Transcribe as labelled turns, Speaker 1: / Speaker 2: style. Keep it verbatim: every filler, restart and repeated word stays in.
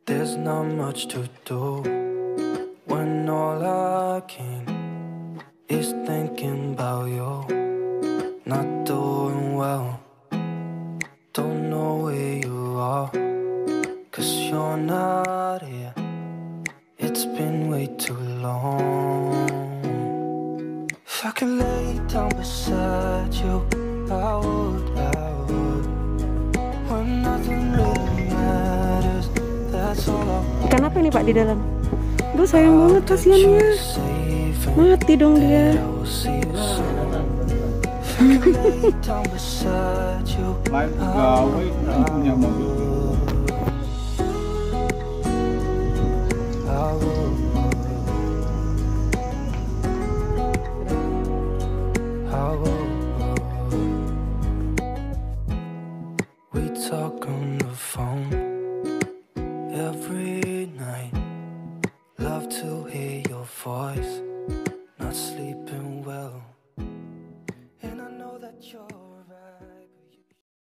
Speaker 1: There's not much to do when all I can is thinking about you. Not doing well, don't know where you are, cause you're not here. It's been way too long. If I could lay down beside you, I would, I would. When nothing really matters, that's all I want.
Speaker 2: Ikan apa ini Pak di dalam? Duh sayang banget kasihannya. Mati dong dia.
Speaker 3: Main pegawai punya mobil.
Speaker 1: We talk on the phone every night. Love to hear your voice. Not sleeping well, and I know that you're